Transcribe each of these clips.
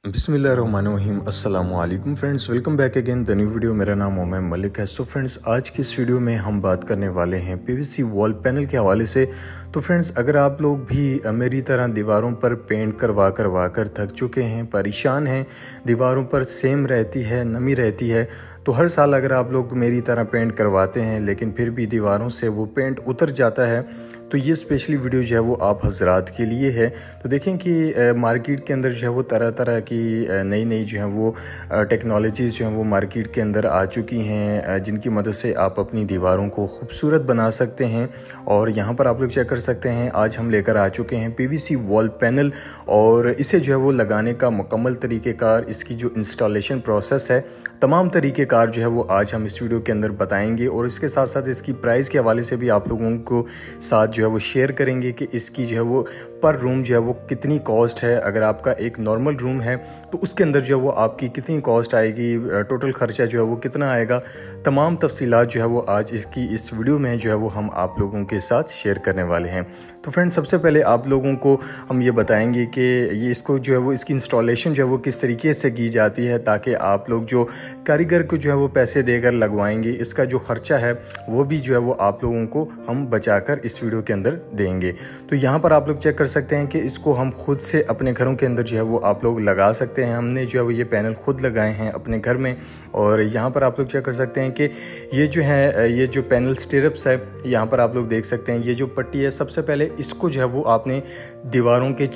बिस्मिल्लाहिर्रहमानिर्रहीम अस्सलाम वालेकुम friends, welcome back again the new video. मेरा नाम उमैर मलिक है। सो फ्रेंड्स, आज की इस वीडियो में हम बात करने वाले हैं पीवीसी वॉल पैनल के हवाले से। तो फ्रेंड्स, अगर आप लोग भी मेरी तरह दीवारों पर पेंट करवा कर थक चुके हैं, परेशान हैं, दीवारों पर सेम रहती है, नमी रहती है, तो हर साल अगर आप लोग मेरी तरह पेंट करवाते हैं लेकिन फिर भी दीवारों से वो पेंट उतर जाता है, तो ये स्पेशली वीडियो जो है वो आप हजरात के लिए है। तो देखें कि मार्केट के अंदर जो है वो तरह तरह की नई नई जो है वो टेक्नोलॉजीज़ जो हैं वो मार्केट के अंदर आ चुकी हैं, जिनकी मदद से आप अपनी दीवारों को खूबसूरत बना सकते हैं। और यहाँ पर आप लोग चेक कर सकते हैं, आज हम लेकर आ चुके हैं पीवीसी वॉल पैनल, और इसे जो है वो लगाने का मुकम्मल तरीक़ेकार, इसकी जो इंस्टॉलेशन प्रोसेस है, तमाम तरीक़ेकार जो है वो आज हम इस वीडियो के अंदर बताएंगे। और इसके साथ साथ इसकी प्राइस के हवाले से भी आप लोगों को साथ जो है वो शेयर करेंगे कि इसकी जो है वो पर रूम जो है वो कितनी कॉस्ट है। अगर आपका एक नॉर्मल रूम है तो उसके अंदर जो है वो आपकी कितनी कॉस्ट आएगी, टोटल ख़र्चा जो है वो कितना आएगा, तमाम तफसीलात जो है वो आज इसकी इस वीडियो में जो है वो हम आप लोगों के साथ शेयर करने वाले हैं। तो फ्रेंड्स, सबसे पहले आप लोगों को हम ये बताएंगे कि ये इसको जो है वो इसकी इंस्टॉलेशन जो है वो किस तरीके से की जाती है, ताकि आप लोग जो कारीगर को जो है वो पैसे देकर लगवाएंगे, इसका जो ख़र्चा है वो भी जो है वो आप लोगों को हम बचाकर इस वीडियो के अंदर देंगे। तो यहाँ पर आप लोग चेक कर सकते हैं कि इसको हम खुद से अपने घरों के अंदर जो है वो आप लोग लगा सकते हैं। हमने जो है वो ये पैनल खुद लगाए हैं अपने घर में। और यहाँ पर आप लोग चेक कर सकते हैं कि ये जो है ये जो पैनल स्टिरप्स है, यहाँ पर आप लोग देख सकते हैं, ये जो पट्टी है, सबसे पहले इसको जो है वो आपने दीवारों के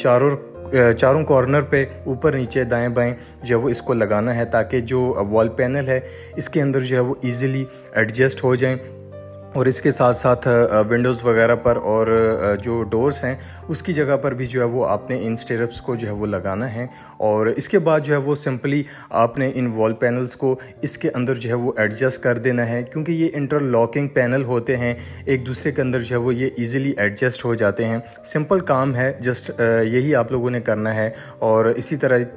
चारों कॉर्नर पे ऊपर नीचे दाएं बाएं जो है वो इसको लगाना है, ताकि जो वॉल पैनल है इसके अंदर जो है वो ईज़िली एडजस्ट हो जाएं। और इसके साथ साथ विंडोज़ वगैरह पर और जो डोर्स हैं उसकी जगह पर भी जो है वो आपने इन स्टिरप्स को जो है वो लगाना है। और इसके बाद जो है वो सिंपली आपने इन वॉल पैनल्स को इसके अंदर जो है वो एडजस्ट कर देना है, क्योंकि ये इंटरलॉकिंग पैनल होते हैं, एक दूसरे के अंदर जो है वो ये इजीली एडजस्ट हो जाते हैं। सिंपल काम है, जस्ट यही आप लोगों ने करना है। और इसी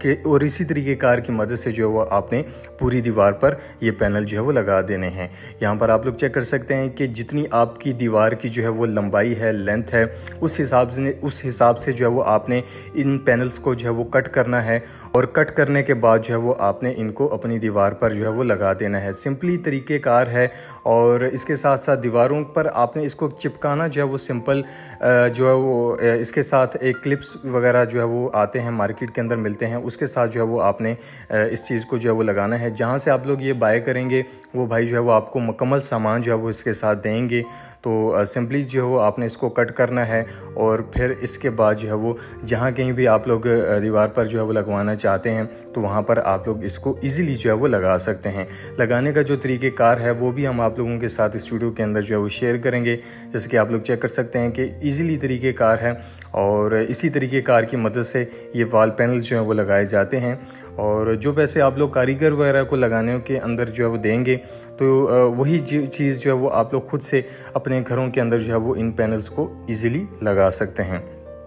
तरीके कार की मदद से जो है वो आपने पूरी दीवार पर ये पैनल जो है वो लगा देने हैं। यहाँ पर आप लोग चेक कर सकते हैं कि जितनी आपकी दीवार की जो है वो लंबाई है, लेंथ है, उस हिसाब से जो है वो आपने इन पैनल्स को जो है वो कट करना है। और कट करने के बाद जो है वो आपने इनको अपनी दीवार पर जो है वो लगा देना है। सिंपली तरीक़ेकार है। और इसके साथ साथ दीवारों पर आपने इसको चिपकाना जो है वो सिंपल जो है वो इसके साथ एक क्लिप्स वगैरह जो है वो आते हैं, मार्केट के अंदर मिलते हैं, उसके साथ जो है वो आपने इस चीज़ को जो है वो लगाना है। जहाँ से आप लोग ये बाय करेंगे वो भाई जो है वो आपको मुकम्मल सामान जो है वो इसके साथ देंगे। तो सिंपली जो है वो आपने इसको कट करना है। और फिर इसके बाद जो है वो जहाँ कहीं भी आप लोग दीवार पर जो है वो लगवाना चाहते हैं तो वहाँ पर आप लोग इसको इजीली जो है वो लगा सकते हैं। लगाने का जो तरीक़ेकार है वो भी हम आप लोगों के साथ इस वीडियो के अंदर जो है वो शेयर करेंगे। जैसे कि आप लोग चेक कर सकते हैं कि ईज़िली तरीक़ेकार है, और इसी तरीक़ेकार की मदद से ये वॉल पैनल जो है वो लगाए जाते हैं। और जो पैसे आप लोग कारीगर वगैरह को लगाने के अंदर जो है वो देंगे, तो वही चीज़ जो है वो आप लोग खुद से अपने घरों के अंदर जो है वो इन पैनल्स को इजीली लगा सकते हैं।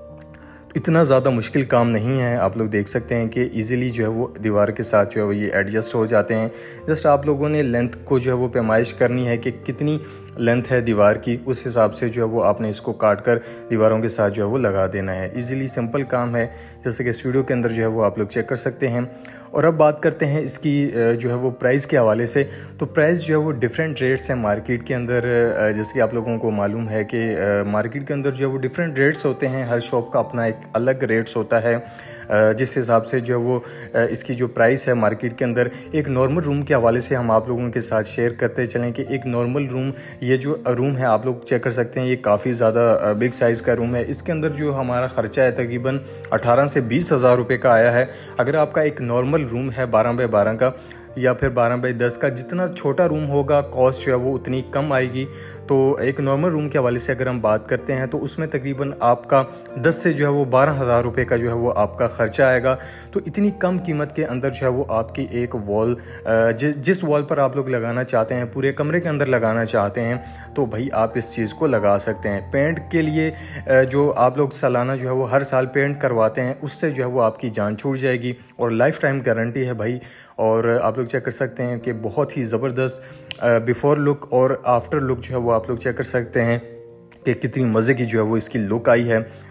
इतना ज़्यादा मुश्किल काम नहीं है। आप लोग देख सकते हैं कि इजीली जो है वो दीवार के साथ जो है वो ये एडजस्ट हो जाते हैं। जस्ट आप लोगों ने लेंथ को जो है वो पैमाइश करनी है कि कितनी लेंथ है दीवार की, उस हिसाब से जो है वो आपने इसको काट कर दीवारों के साथ जो है वो लगा देना है। इजीली सिंपल काम है, जैसे कि इस वीडियो के अंदर जो है वो आप लोग चेक कर सकते हैं। और अब बात करते हैं इसकी जो है वो प्राइस के हवाले से। तो प्राइस जो है वो डिफरेंट रेट्स हैं मार्केट के अंदर। जैसे कि आप लोगों को मालूम है कि मार्केट के अंदर जो है वो डिफरेंट रेट्स होते हैं, हर शॉप का अपना एक अलग रेट्स होता है। जिस हिसाब से जो है वो इसकी जो प्राइस है मार्केट के अंदर, एक नॉर्मल रूम के हवाले से हम आप लोगों के साथ शेयर करते चलें कि एक नॉर्मल रूम, ये जो रूम है आप लोग चेक कर सकते हैं, ये काफ़ी ज़्यादा बिग साइज़ का रूम है। इसके अंदर जो हमारा ख़र्चा है तकरीबन 18 से 20 हज़ार रुपये का आया है। अगर आपका एक नॉर्मल रूम है 12 बाय 12 का या फिर 12 बाय 10 का, जितना छोटा रूम होगा कॉस्ट जो है वो उतनी कम आएगी। तो एक नॉर्मल रूम के हवाले से अगर हम बात करते हैं तो उसमें तकरीबन आपका 10 से जो है वो 12 हज़ार रुपये का जो है वो आपका ख़र्चा आएगा। तो इतनी कम कीमत के अंदर जो है वो आपकी एक वॉल जिस वॉल पर आप लोग लगाना चाहते हैं, पूरे कमरे के अंदर लगाना चाहते हैं, तो भाई आप इस चीज़ को लगा सकते हैं। पेंट के लिए जो आप लोग सालाना जो है वो हर साल पेंट करवाते हैं, उससे जो है वो आपकी जान छूट जाएगी और लाइफ टाइम गारंटी है भाई। और आप लोग चेक कर सकते हैं कि बहुत ही ज़बरदस्त बिफ़ोर लुक और आफ्टर लुक जो है वो आप लोग चेक कर सकते हैं कि कितनी मज़े की जो है वो इसकी लुक आई है।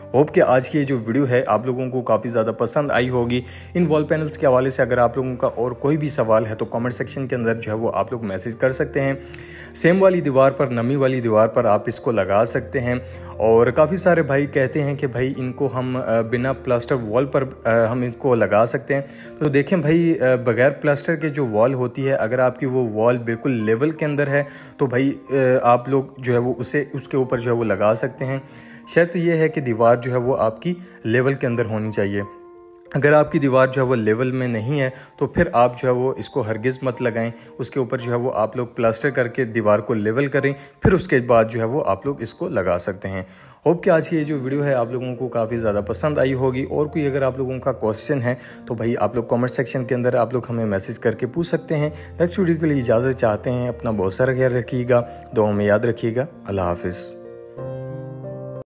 होप कि आज की ये जो वीडियो है आप लोगों को काफ़ी ज़्यादा पसंद आई होगी। इन वॉल पैनल्स के हवाले से अगर आप लोगों का और कोई भी सवाल है तो कमेंट सेक्शन के अंदर जो है वो आप लोग मैसेज कर सकते हैं। सेम वाली दीवार पर, नमी वाली दीवार पर आप इसको लगा सकते हैं। और काफ़ी सारे भाई कहते हैं कि भाई इनको हम बिना प्लास्टर वॉल पर हम इनको लगा सकते हैं। तो देखें भाई, बगैर प्लास्टर के जो वॉल होती है, अगर आपकी वो वॉल बिल्कुल लेवल के अंदर है तो भाई आप लोग जो है वो उसे उसके ऊपर जो है वो लगा सकते हैं। शर्त यह है कि दीवार जो है वो आपकी लेवल के अंदर होनी चाहिए। अगर आपकी दीवार जो है वो लेवल में नहीं है तो फिर आप जो है वो इसको हरगिज़ मत लगाएं। उसके ऊपर जो है वो आप लोग प्लास्टर करके दीवार को लेवल करें, फिर उसके बाद जो है वो आप लोग इसको लगा सकते हैं। होप कि आज की ये जो वीडियो है आप लोगों को काफ़ी ज़्यादा पसंद आई होगी। और कोई अगर आप लोगों का क्वेश्चन है तो भाई आप लोग कमेंट सेक्शन के अंदर आप लोग हमें मैसेज करके पूछ सकते हैं। नेक्स्ट वीडियो के लिए इजाज़त चाहते हैं। अपना बहुत सारा ख्याल रखिएगा, दुआ में याद रखिएगा। अल्लाह हाफिज़।